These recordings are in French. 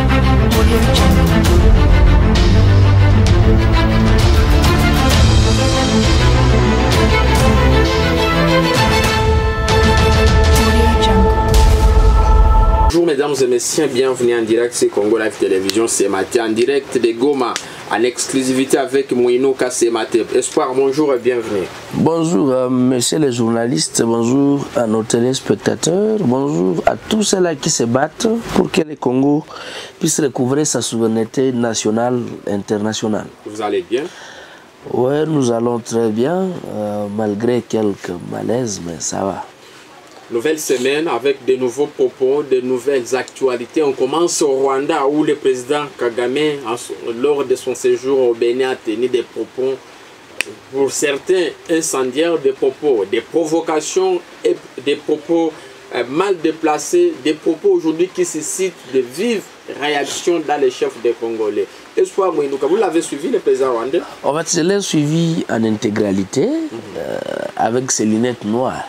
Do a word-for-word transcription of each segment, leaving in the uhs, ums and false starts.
Bonjour mesdames et messieurs, bienvenue en direct sur Congo Live Télévision ce matin, en direct de Goma, en exclusivité avec Mouino Kassemate. Espoir, bonjour et bienvenue. Bonjour euh, messieurs les journalistes, bonjour à nos téléspectateurs, bonjour à tous ceux-là qui se battent pour que le Congo puisse recouvrer sa souveraineté nationale et internationale. Vous allez bien? Oui, nous allons très bien, euh, malgré quelques malaises, mais ça va. Nouvelle semaine avec de nouveaux propos, de nouvelles actualités. On commence au Rwanda où le président Kagame, lors de son séjour au Bénin, a tenu des propos, pour certains incendiaires, des propos, des provocations et des propos euh, mal déplacés, des propos aujourd'hui qui suscitent de vives réactions dans les chefs des Congolais. Espoir Mouinouka, vous l'avez suivi, le président rwandais? En fait, je l'ai suivi en intégralité, mm-hmm. euh, avec ses lunettes noires.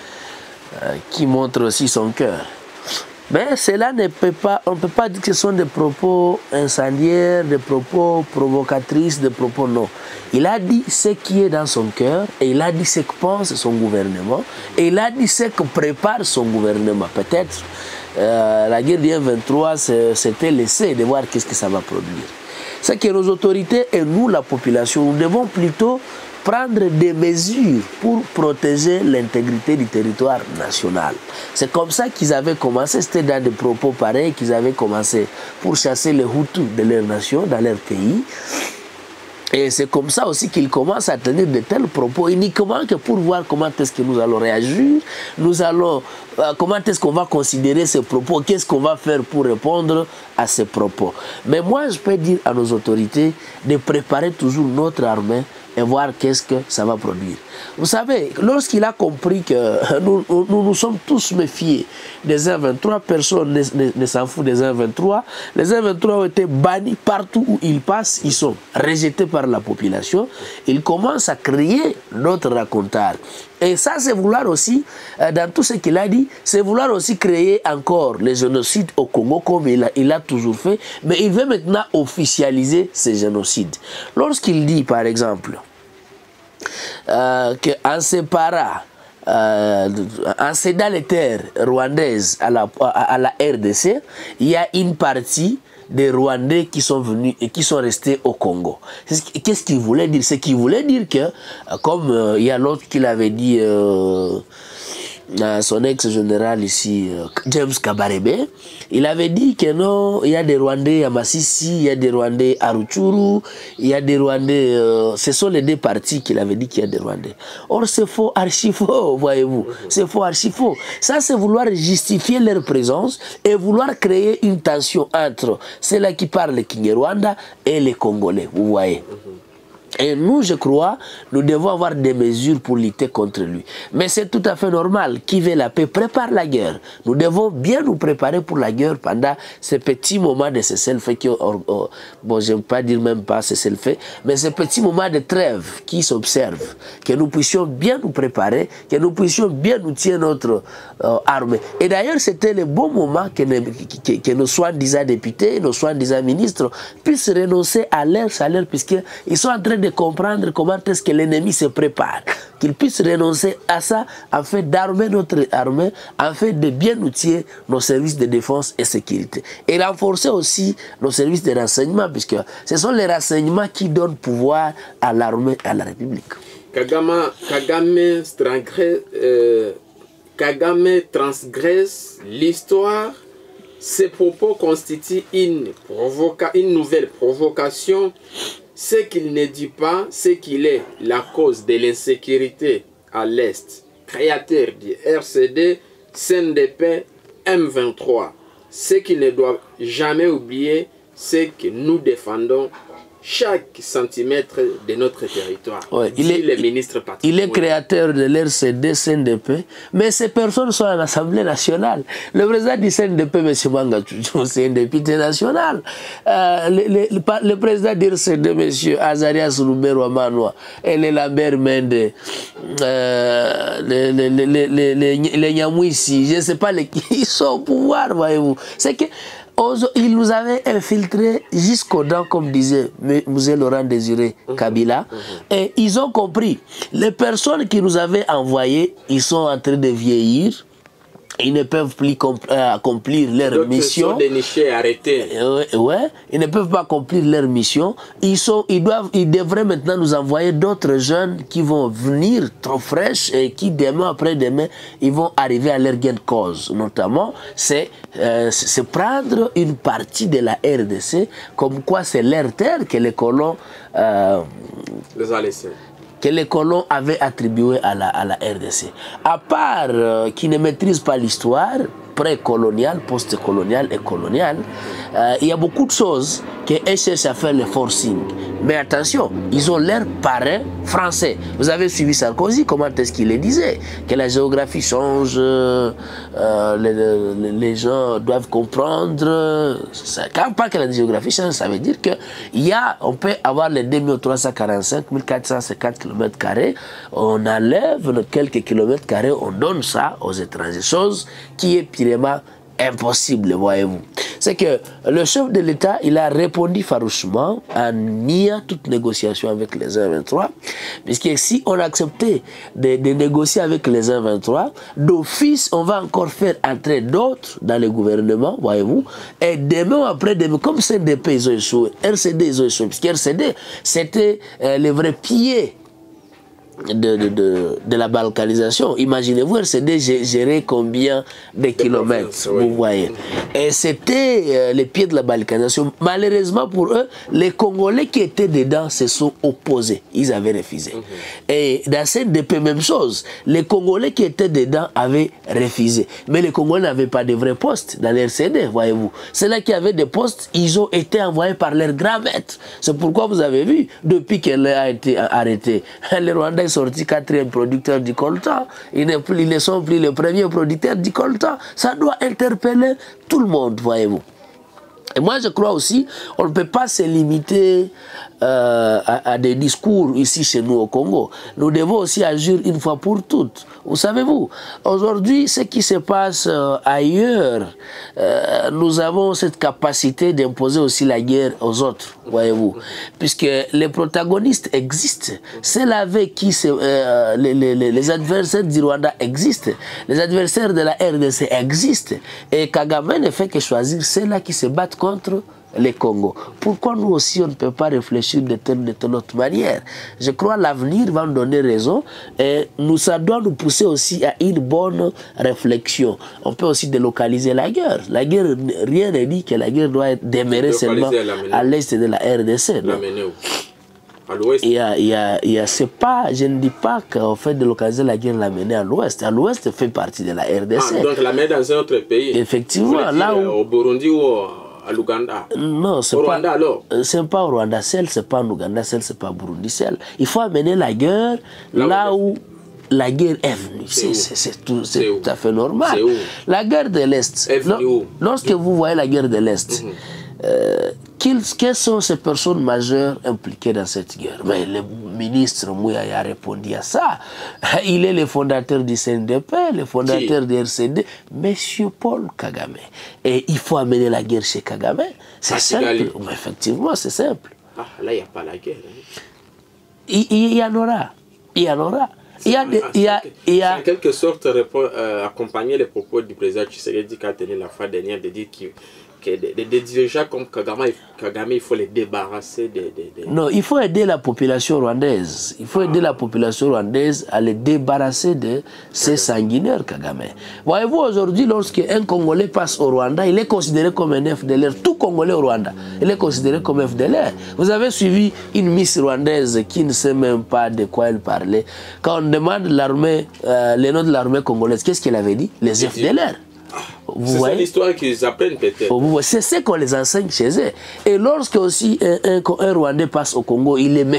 Qui montre aussi son cœur. Mais cela ne peut pas, on ne peut pas dire que ce sont des propos incendiaires, des propos provocatrices, des propos non. Il a dit ce qui est dans son cœur et il a dit ce que pense son gouvernement et il a dit ce que prépare son gouvernement. Peut-être euh, la guerre du M vingt-trois s'était laissé de voir qu'est-ce que ça va produire. C'est que nos autorités et nous, la population, nous devons plutôt prendre des mesures pour protéger l'intégrité du territoire national. C'est comme ça qu'ils avaient commencé, c'était dans des propos pareils qu'ils avaient commencé pour chasser les Hutus de leur nation, dans leur pays. Et c'est comme ça aussi qu'ils commencent à tenir de tels propos, uniquement que pour voir comment est-ce que nous allons réagir, nous allons, euh, comment est-ce qu'on va considérer ces propos, qu'est-ce qu'on va faire pour répondre à ces propos. Mais moi, je peux dire à nos autorités de préparer toujours notre armée et voir qu'est-ce que ça va produire. Vous savez, lorsqu'il a compris que nous nous, nous sommes tous méfiés des M vingt-trois, personne ne, ne, ne s'en fout des M vingt-trois, les M vingt-trois ont été bannis partout où ils passent, ils sont rejetés par la population, ils commencent à créer notre raconteur. Et ça, c'est vouloir aussi, dans tout ce qu'il a dit, c'est vouloir aussi créer encore le génocide au Congo comme il a, il a toujours fait, mais il veut maintenant officialiser ce génocide. Lorsqu'il dit, par exemple, Euh, qu'en séparant, euh, en cédant les terres rwandaises à la, à, à la R D C, il y a une partie des Rwandais qui sont venus et qui sont restés au Congo. Qu'est-ce qu'il voulait dire? C'est qu'il voulait dire que, comme euh, il y a l'autre qui l'avait dit, euh, son ex-général ici, James Kabarebe, il avait dit que non, il y a des Rwandais à Massissi, il y a des Rwandais à Rutshuru, il y a des Rwandais, euh, ce sont les deux parties qu'il avait dit qu'il y a des Rwandais. Or c'est faux, archi faux, voyez-vous, c'est faux, archi faux. Ça c'est vouloir justifier leur présence et vouloir créer une tension entre ceux-là qui parlent le Kinyarwanda et les Congolais, vous voyez. Et nous, je crois, nous devons avoir des mesures pour lutter contre lui. Mais c'est tout à fait normal. Qui veut la paix prépare la guerre. Nous devons bien nous préparer pour la guerre pendant ces petits moments de cessez-le-feu qui, oh, oh, bon, je ne veux pas dire même pas cessez-le-feu, mais ces petits moments de trêve qui s'observent, que nous puissions bien nous préparer, que nous puissions bien nous tirer notre euh, armée. Et d'ailleurs, c'était le bon moment que, que, que nos soi-disant députés, nos soi-disant ministres puissent renoncer à leur salaire, puisqu'ils sont en train de comprendre comment est-ce que l'ennemi se prépare, qu'ils puissent renoncer à ça afin d'armer notre armée, afin de bien outiller nos services de défense et sécurité. Et renforcer aussi nos services de renseignement, puisque ce sont les renseignements qui donnent pouvoir à l'armée et à la République. Kagame, Kagame, euh, Kagame transgresse l'histoire. Ces propos constituent une, provoca une nouvelle provocation. Ce qu'il ne dit pas, c'est qu'il est la cause de l'insécurité à l'Est, créateur du R C D, C N D P, M vingt-trois. Ce qu'il ne doit jamais oublier, c'est que nous défendons chaque centimètre de notre territoire. Ouais, il, est, le ministre il est créateur de l'R C D, C N D P, mais ces personnes sont à l'Assemblée nationale. Le président du C N D P, M. Manga, c'est un député national. Euh, le, le, le, le président du R C D, M. Azarias Roubero Amanoua, et le Lambert Mende, euh, les, les, les, les, les, les Nyamouissi, je ne sais pas, les, ils sont au pouvoir, voyez-vous. C'est que ils nous avaient infiltrés jusqu'aux dents, comme disait M. Laurent Désiré Kabila. Mm-hmm. Et ils ont compris. Les personnes qui nous avaient envoyés, ils sont en train de vieillir. Ils ne peuvent plus accomplir leur mission. Sont dénichés, arrêtés. Ouais, ouais, ils ne peuvent pas accomplir leur mission. Ils, sont, ils, doivent, ils devraient maintenant nous envoyer d'autres jeunes qui vont venir trop fraîches et qui, demain après demain, ils vont arriver à leur gain de cause. Notamment, c'est euh, prendre une partie de la R D C, comme quoi c'est leur terre que les colons... Euh, les a laissés. que les colons avaient attribué à la, à la R D C. À part euh, qui ne maîtrisent pas l'histoire pré-coloniale, post-coloniale et coloniale, euh, il y a beaucoup de choses qu'ils cherchent à faire le forcing. Mais attention, ils ont l'air parrain français. Vous avez suivi Sarkozy, comment est-ce qu'il le disait? Que la géographie change, euh, les, les, les gens doivent comprendre. Ça, quand pas que la géographie change, ça veut dire qu'il y a, on peut avoir les deux mille trois cent quarante-cinq, mille quatre cent cinquante kilomètres carrés, on enlève quelques kilomètres carrés, on donne ça aux étrangers. Chose qui est purement impossible, voyez-vous. C'est que le chef de l'État, il a répondu farouchement en niant toute négociation avec les un vingt-trois, puisque si on acceptait de, de négocier avec les un vingt-trois, d'office, on va encore faire entrer d'autres dans le gouvernement, voyez-vous, et demain après demain, comme C D P, ils ont échoué, R C D, ils ont échoué, puisque R C D, c'était euh, le vrai pied De, de, de, de la balkanisation. Imaginez-vous, R C D gérait combien de kilomètres, oui. Vous voyez. Et c'était euh, les pieds de la balkanisation. Malheureusement pour eux, les Congolais qui étaient dedans se sont opposés. Ils avaient refusé. Mm-hmm. Et dans C D P, même chose. Les Congolais qui étaient dedans avaient refusé. Mais les Congolais n'avaient pas de vrais postes dans l'R C D, voyez-vous. Ceux-là qui avaient des postes, ils ont été envoyés par leurs grands maîtres. C'est pourquoi vous avez vu, depuis qu'elle a été arrêtée, les Rwandais sorti quatrième producteur du coltan. Ils ne, plus, ils ne sont plus les premiers producteurs du coltan. Ça doit interpeller tout le monde, voyez-vous. Et moi, je crois aussi, on ne peut pas se limiter euh, à, à des discours ici chez nous au Congo. Nous devons aussi agir une fois pour toutes. Vous savez-vous, aujourd'hui, ce qui se passe euh, ailleurs, euh, nous avons cette capacité d'imposer aussi la guerre aux autres, voyez-vous. Puisque les protagonistes existent. C'est avec qui euh, les, les, les adversaires du Rwanda existent. Les adversaires de la R D C existent. Et Kagame ne fait que choisir ceux-là qui se battent contre les Congo. Pourquoi nous aussi on ne peut pas réfléchir de telle de telle autre manière? Je crois que l'avenir va nous donner raison et nous, ça doit nous pousser aussi à une bonne réflexion. On peut aussi délocaliser la guerre. La guerre, rien n'est dit que la guerre doit être démarrée seulement à l'est de la R D C. À l'ouest. Il y a, il y a, il y a, c'est pas, je ne dis pas qu'on fait délocaliser la guerre, l'amener à l'ouest. À l'ouest fait partie de la R D C. Ah, donc l'amener dans un autre pays. Effectivement, là où... Au Burundi ou à l'Ouganda. Non, c'est au pas. Rwanda alors. C'est pas au Rwanda seul, c'est pas en Ouganda seul, c'est pas au Burundi seul. Il faut amener la guerre là, là où la guerre est venue. C'est tout, tout à fait normal. La guerre de l'Est. Lorsque vous voyez la guerre de l'Est. Mm-hmm. Euh, quelles, quelles sont ces personnes majeures impliquées dans cette guerre? Mais le ministre Mouya a répondu à ça. Il est le fondateur du C N D P, le fondateur du R C D, Monsieur Paul Kagame. Et il faut amener la guerre chez Kagame. C'est simple. Mais effectivement, c'est simple. Ah, là, il n'y a pas la guerre. Hein. Il, il y en aura. Il y en aura. Il y a des, il y a, il y a... en quelque sorte euh, accompagner les propos du président Tshisekedi qui a tenu la fois dernière de dire qu'il que des, des dirigeants comme Kagame, Kagame, il faut les débarrasser de, de, de... Non, il faut aider la population rwandaise. Il faut ah. aider la population rwandaise à les débarrasser de ces sanguinaires Kagame. Voyez-vous, aujourd'hui, lorsqu'un Congolais passe au Rwanda, il est considéré comme un F D L R. Tout Congolais au Rwanda, il est considéré comme F D L R. Vous avez suivi une Miss rwandaise qui ne sait même pas de quoi elle parlait. Quand on demande l'armée, euh, les noms de l'armée congolaise, qu'est-ce qu'elle avait dit? Les F D L R. C'est l'histoire qu'ils apprennent peut-être. C'est ce qu'on les enseigne chez eux. Et lorsque aussi un, un, un Rwandais passe au Congo, il est méfié.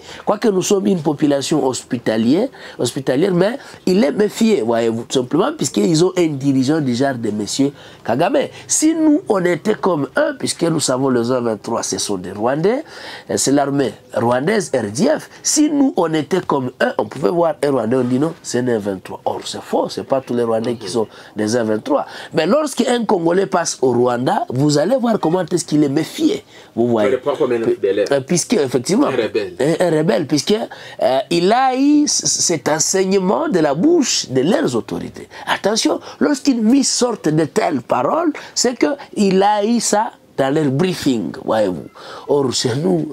Quoique nous sommes une population hospitalière, hospitalière mais il est méfié, voyez-vous, tout simplement, puisqu'ils ont un dirigeant du genre de M. Kagame. Si nous, on était comme eux, puisque nous savons les un vingt-trois, ce sont des Rwandais, c'est l'armée rwandaise, R D F. Si nous, on était comme eux, on pouvait voir un Rwandais, on dit non, c'est un vingt-trois. Or, c'est faux, ce n'est pas tous les Rwandais qui sont des un vingt-trois. Mais lorsqu'un Congolais passe au Rwanda, vous allez voir comment est-ce qu'il est méfié. Vous voyez. Puisque, effectivement, un rebelle, un, un rebelle puisque euh, il a eu cet enseignement de la bouche de leurs autorités. Attention, lorsqu'une mise sorte de telles paroles, c'est qu'il a eu ça dans leur briefing, voyez-vous. Or, chez nous,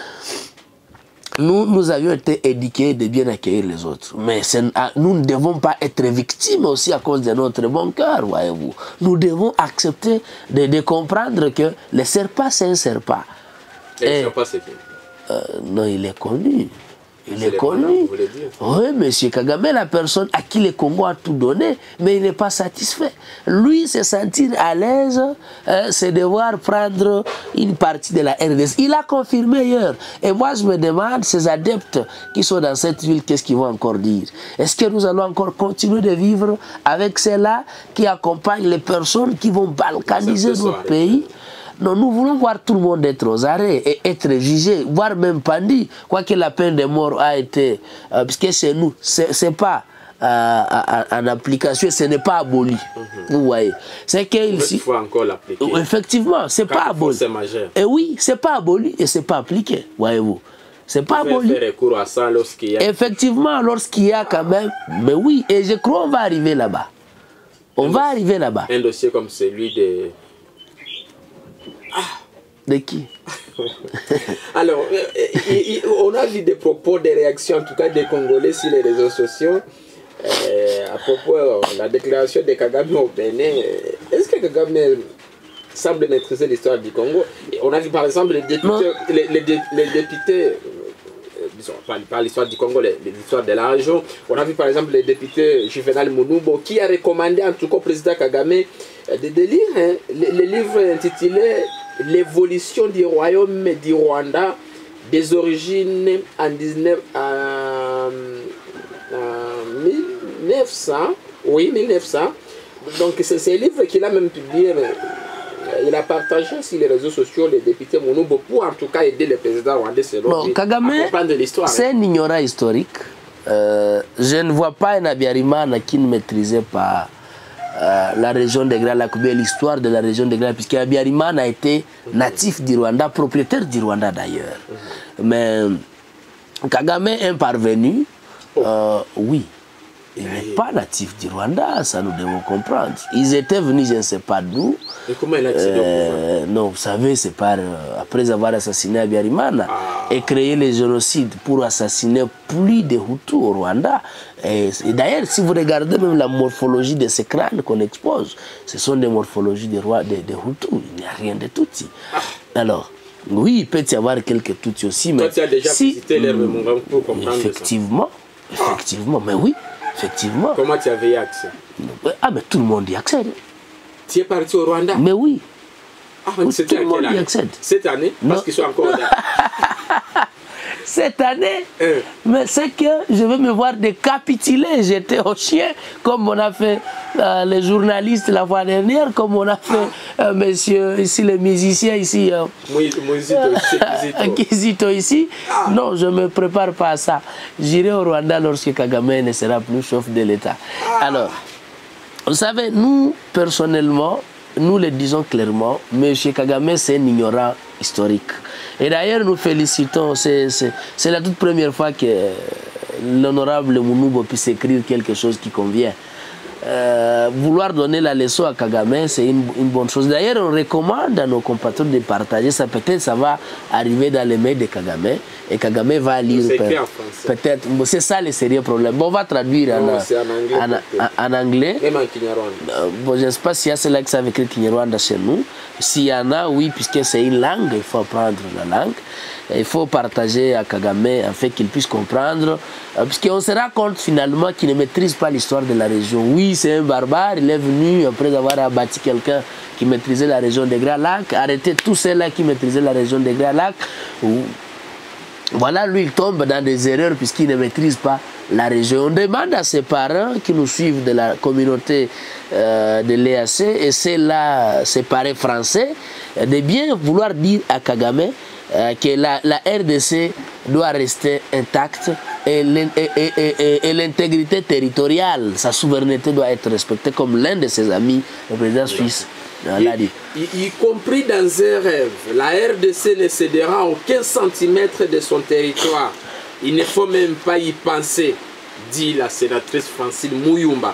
nous, nous avions été éduqués de bien accueillir les autres. Mais nous ne devons pas être victimes aussi à cause de notre bon cœur, voyez-vous. Nous devons accepter de, de comprendre que le serpent, c'est un serpent. Et le serpent, c'est qui? euh, Non, il est connu. Il est connu. Oui, M. Kagame, la personne à qui le Congo a tout donné, mais il n'est pas satisfait. Lui, se sentir à l'aise, euh, c'est devoir prendre une partie de la R D C. Il a confirmé hier. Et moi, je me demande, ces adeptes qui sont dans cette ville, qu'est-ce qu'ils vont encore dire? Est-ce que nous allons encore continuer de vivre avec ceux-là qui accompagnent les personnes qui vont balkaniser notre pays? Non, nous voulons voir tout le monde être aux arrêts et être jugé, voire même pendu. Quoique la peine de mort a été, euh, puisque chez nous, c'est pas euh, en application, ce n'est pas aboli. Mm-hmm. Vous voyez. C'est qu'il faut encore l'appliquer. Effectivement, c'est pas aboli. Et oui, c'est pas aboli et c'est pas appliqué, voyez-vous. C'est pas aboli. Faire recours à ça lorsqu'il y a... Effectivement, lorsqu'il y a quand même, mais oui, et je crois qu'on va arriver là-bas. On un va dossier, arriver là-bas. Un dossier comme celui de... Ah. De qui? Alors, on a vu des propos, des réactions, en tout cas des Congolais sur les réseaux sociaux, euh, à propos de la déclaration de Kagame au Bénin. Est-ce que Kagame semble maîtriser l'histoire du Congo? On a vu par exemple les députés, les, les, les députés euh, disons, pas, pas l'histoire du Congo, l'histoire de la région. On a vu par exemple le député Juvenal Mounoubo qui a recommandé en tout cas au président Kagame de, de lire hein, le, le livre intitulé L'évolution du royaume du Rwanda des origines en dix-neuf, euh, euh, mille neuf cents. Oui, mille neuf cents. Donc c'est ce livre qu'il a même publié. Mais, il a partagé sur les réseaux sociaux les députés Mounoubo pour en tout cas aider le président rwandais selon lui Kagame, à comprendre l'histoire. C'est un ignorant historique. Euh, je ne vois pas un Abiyarimana qui ne maîtrisait pas euh, la région des Grands Lacs, l'histoire de la région des Grands Lacs, puisque Abiyarimana a été natif du Rwanda, propriétaire du Rwanda d'ailleurs. Mm-hmm. Mais Kagame est parvenu, oh. euh, oui. Il n'est pas natif du Rwanda, ça nous devons comprendre. Ils étaient venus, je ne sais pas d'où. Et comment il a accédé euh, Non, vous savez, c'est par euh, après avoir assassiné Abiyarimana ah. et créé les génocides pour assassiner plus de Hutus au Rwanda. Et, et d'ailleurs, si vous regardez même la morphologie de ces crânes qu'on expose, ce sont des morphologies de, de, de Hutus. Il n'y a rien de Tutsi. Ah. Alors, oui, il peut y avoir quelques Tutsis aussi, mais... Toi, tu as déjà si, visité les Remongans pour comprendre effectivement, ça. Effectivement, mais oui. Effectivement. Comment tu avais accès? Ah, mais tout le monde y accède. Tu es parti au Rwanda? Mais oui. Ah, mais tout le monde y accède. Cette année? Non. Parce qu'ils sont encore là. Cette année, euh. mais c'est que je vais me voir décapituler. J'étais au chien, comme on a fait euh, les journalistes la fois dernière, comme on a fait euh, monsieur, ici, les musiciens ici. Euh, Kizito ici. Ah. Non, je ne me prépare pas à ça. J'irai au Rwanda lorsque Kagame ne sera plus chef de l'État. Ah. Alors, vous savez, nous, personnellement, nous le disons clairement, M. Kagame, c'est un ignorant historique. Et d'ailleurs, nous félicitons, c'est la toute première fois que l'honorable Mounoubo puisse écrire quelque chose qui convient. Euh, vouloir donner la leçon à Kagame, c'est une, une bonne chose. D'ailleurs, on recommande à nos compatriotes de partager ça. Peut-être ça va arriver dans les mails de Kagame et Kagame va lire. Peut-être, c'est ça le sérieux problème. Bon, on va traduire non, en, en anglais. En, en, en anglais. Même en Kinyarwanda. Euh, bon, je ne sais pas s'il y a ceux-là qui savent écrire Kinyarwanda chez nous. S'il y en a, oui, puisque c'est une langue, il faut apprendre la langue. Il faut partager à Kagame afin qu'il puisse comprendre, euh, puisqu'on se rend compte finalement qu'il ne maîtrise pas l'histoire de la région. Oui, c'est un barbare, il est venu après avoir abattu quelqu'un qui maîtrisait la région des Grands Lacs, arrêter tous ceux-là qui maîtrisaient la région des Grands Lacs. voilà, lui, il tombe dans des erreurs puisqu'il ne maîtrise pas la région. On demande à ses parents qui nous suivent de la communauté euh, de l'E A C et c'est là, ses parents français, de bien vouloir dire à Kagame euh, que la, la R D C doit rester intacte et l'intégrité territoriale, sa souveraineté doit être respectée comme l'un de ses amis, le président suisse. Y, y, y compris dans un rêve, la R D C ne cédera aucun centimètre de son territoire. Il ne faut même pas y penser, dit la sénatrice Francine Mouyumba.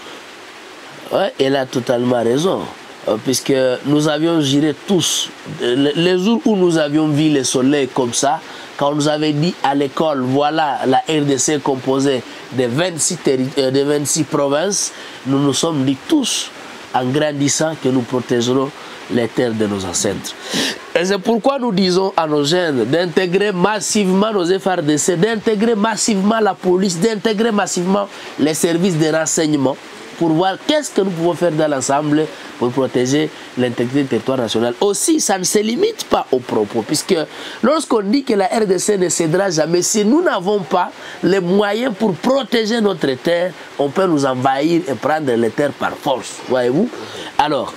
Ouais, elle a totalement raison, puisque nous avions juré tous, les jours où nous avions vu le soleil comme ça, quand on nous avait dit à l'école, voilà la R D C composée de vingt-six, de vingt-six provinces, nous nous sommes dit tous, en grandissant, que nous protégerons les terres de nos ancêtres. Et c'est pourquoi nous disons à nos jeunes d'intégrer massivement nos F R D C, d'intégrer massivement la police, d'intégrer massivement les services de renseignement pour voir qu'est-ce que nous pouvons faire dans l'ensemble pour protéger l'intégrité du territoire national. Aussi, ça ne se limite pas aux propos, puisque lorsqu'on dit que la R D C ne cédera jamais, si nous n'avons pas les moyens pour protéger notre terre, on peut nous envahir et prendre les terres par force, voyez-vous. Alors,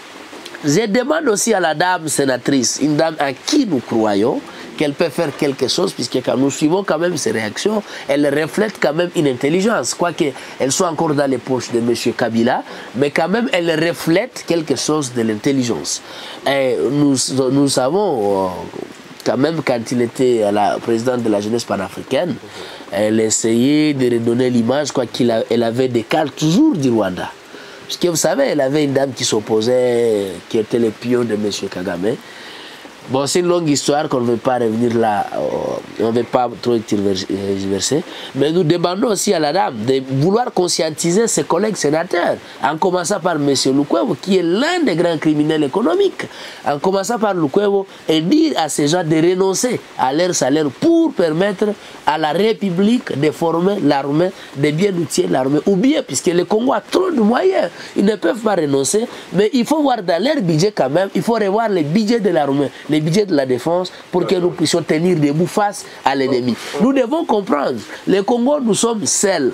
je demande aussi à la dame sénatrice, une dame à qui nous croyons, qu'elle peut faire quelque chose, puisque quand nous suivons quand même ses réactions, elle reflète quand même une intelligence, quoique elle soit encore dans les poches de M. Kabila, mais quand même elle reflète quelque chose de l'intelligence. Et nous, nous savons, quand même quand il était la présidente de la jeunesse panafricaine, elle essayait de redonner l'image, quoi qu'il a, elle avait des cas toujours du Rwanda. Puisque vous savez, elle avait une dame qui s'opposait, qui était le pion de M. Kagame. Bon, c'est une longue histoire qu'on ne veut pas revenir là, on ne veut pas trop diverser. Mais nous demandons aussi à la dame de vouloir conscientiser ses collègues sénateurs, en commençant par M. Lukwevo, qui est l'un des grands criminels économiques, en commençant par Lukwevo, et dire à ces gens de renoncer à leur salaire pour permettre à la République de former l'armée, de bien outiller l'armée. Ou bien, puisque le Congo a trop de moyens, ils ne peuvent pas renoncer, mais il faut voir dans leur budget quand même, il faut revoir le budget de l'armée, les budgets de la défense pour que nous puissions tenir debout face à l'ennemi. Nous devons comprendre, le Congo, nous sommes seuls.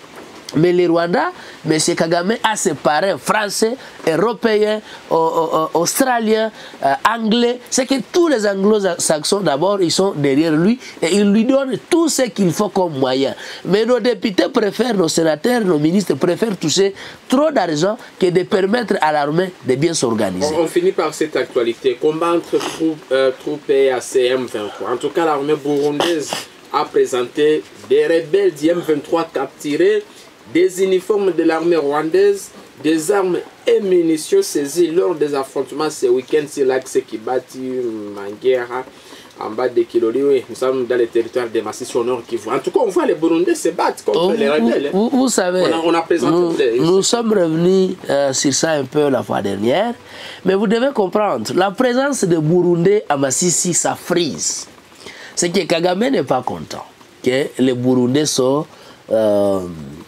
Mais le Rwanda, M. Kagame a ses parrains français, européens, australiens, euh, anglais. C'est que tous les anglo-saxons, d'abord, ils sont derrière lui et ils lui donnent tout ce qu'il faut comme moyen. Mais nos députés préfèrent, nos sénateurs, nos ministres préfèrent toucher trop d'argent que de permettre à l'armée de bien s'organiser. On, on finit par cette actualité. Combat entre troupes, euh, troupes et A C M vingt-trois. En tout cas, l'armée burundaise a présenté des rebelles du M vingt-trois capturés, des uniformes de l'armée rwandaise, des armes et munitions saisies lors des affrontements ce week-end sur l'axe Kibati, Mangera, en bas de Kiloli. Oui, nous sommes dans les territoires de Massissi au nord Kivu. En tout cas, on voit les Burundais se battre contre oh, les rebelles. Vous, vous, vous savez, on a, on a présenté nous, des... nous sommes revenus euh, sur ça un peu la fois dernière, mais vous devez comprendre, la présence de Burundais à Massissi, ça frise. C'est que Kagame n'est pas content que les Burundais sont... Euh,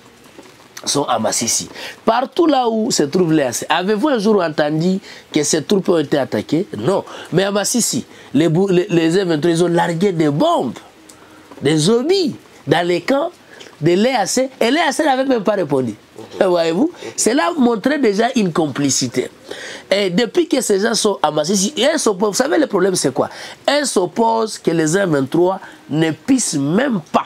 sont à Massissi. Partout là où se trouvent les A C, avez-vous un jour entendu que ces troupes ont été attaquées? Non. Mais à Massissi, les, les, les M vingt-trois, ils ont largué des bombes, des zombies dans les camps de l'E A C et l'E A C n'avait même pas répondu. Voyez-vous? Cela montrait déjà une complicité. Et depuis que ces gens sont à Massissi, vous savez le problème c'est quoi? Ils s'opposent que les M vingt-trois ne puissent même pas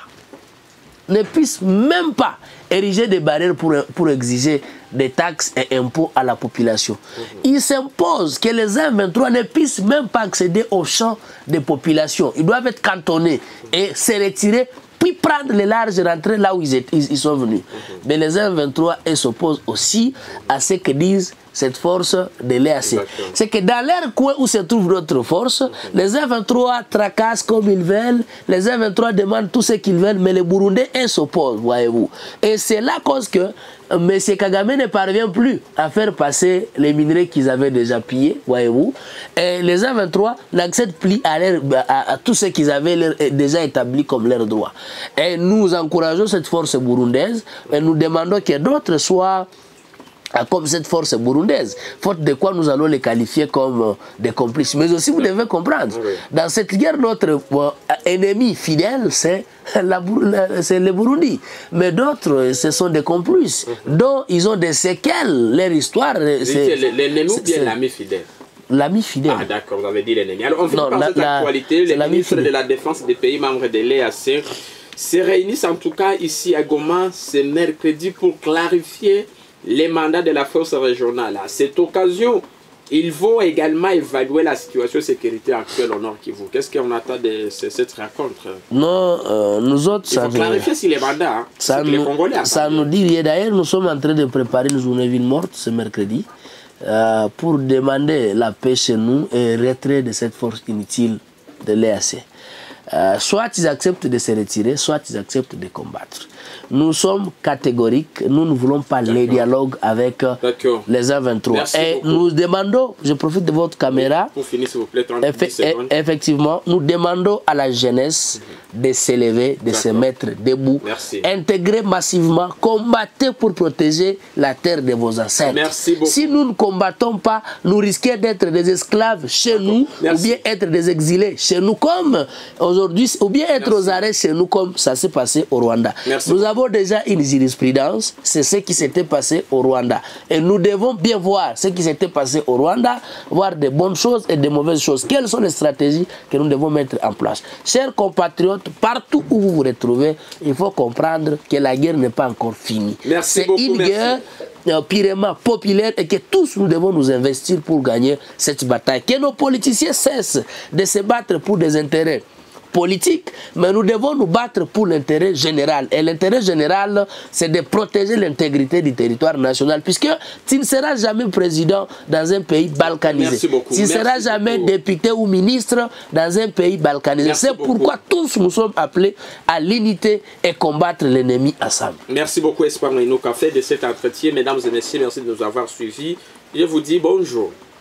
ne puissent même pas ériger des barrières pour, pour exiger des taxes et impôts à la population. Il s'impose que les M vingt-trois ne puissent même pas accéder aux champs de population. Ils doivent être cantonnés et se retirer, puis prendre les larges rentrées là où ils, étaient, ils, ils sont venus. Mais les M vingt-trois s'opposent aussi à ce que disent cette force de l'E A C. C'est que dans leur coin où se trouvent d'autres forces, les M vingt-trois tracassent comme ils veulent, les M vingt-trois demandent tout ce qu'ils veulent, mais les Burundais s'opposent, voyez-vous. Et c'est la cause que M. Kagame ne parvient plus à faire passer les minerais qu'ils avaient déjà pillés, voyez-vous. Et les M vingt-trois n'accèdent plus à, leur, à, à tout ce qu'ils avaient leur, déjà établi comme leurs droits. Et nous encourageons cette force burundaise et nous demandons que d'autres soient comme cette force burundaise, faute de quoi nous allons les qualifier comme euh, des complices. Mais aussi, vous devez comprendre, oui. Dans cette guerre, notre euh, ennemi fidèle, c'est le Burundi. Mais d'autres, ce sont des complices, mm-hmm. dont ils ont des séquelles. Leur histoire, c'est... L'ennemi ou bien l'ami fidèle? L'ami fidèle. Ah d'accord, vous avez dit l'ennemi. Alors on fait par cette actualité, les ministres de la Défense des pays membres de l'E A C se réunissent en tout cas ici à Goma ce mercredi pour clarifier les mandats de la force régionale. À cette occasion, ils vont également évaluer la situation sécuritaire actuelle au Nord Kivu. Qu'est-ce qu'on attend de cette rencontre? Non, euh, nous autres, il faut ça clarifier si les mandats, hein, ça, nous, les Congolais ça nous dit rien. D'ailleurs, nous sommes en train de préparer une journée ville morte ce mercredi euh, pour demander la paix chez nous et retrait de cette force inutile de l'E A C. Euh, soit ils acceptent de se retirer, soit ils acceptent de combattre. Nous sommes catégoriques, nous ne voulons pas les dialogues avec les A vingt-trois. Merci et beaucoup. Nous demandons, je profite de votre caméra, pour finir s'il vous plaît, trente secondes. Effectivement, nous demandons à la jeunesse mm-hmm. de s'élever, de se mettre debout, Merci. Intégrer massivement, combattez pour protéger la terre de vos ancêtres. Merci beaucoup. Si nous ne combattons pas, nous risquons d'être des esclaves chez nous, Merci. Ou bien être des exilés chez nous comme aujourd'hui, ou bien être Merci. Aux arrêts chez nous comme ça s'est passé au Rwanda. Merci. Nous avons déjà une jurisprudence, c'est ce qui s'était passé au Rwanda. Et nous devons bien voir ce qui s'était passé au Rwanda, voir des bonnes choses et des mauvaises choses. Quelles sont les stratégies que nous devons mettre en place? Chers compatriotes, partout où vous vous retrouvez, il faut comprendre que la guerre n'est pas encore finie. C'est une merci. guerre euh, purement populaire et que tous nous devons nous investir pour gagner cette bataille. Que nos politiciens cessent de se battre pour des intérêts politique, mais nous devons nous battre pour l'intérêt général. Et l'intérêt général, c'est de protéger l'intégrité du territoire national, puisque tu ne seras jamais président dans un pays balkanisé. Tu ne seras jamais beaucoup. Député ou ministre dans un pays balkanisé. C'est pourquoi tous nous sommes appelés à l'unité et combattre l'ennemi ensemble. Merci beaucoup, Espoir Maïno Café, de cet entretien. Mesdames et messieurs, merci de nous avoir suivis. Je vous dis bonjour.